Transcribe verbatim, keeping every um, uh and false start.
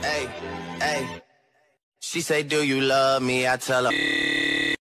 Hey, hey. She say, do you love me? I tell her.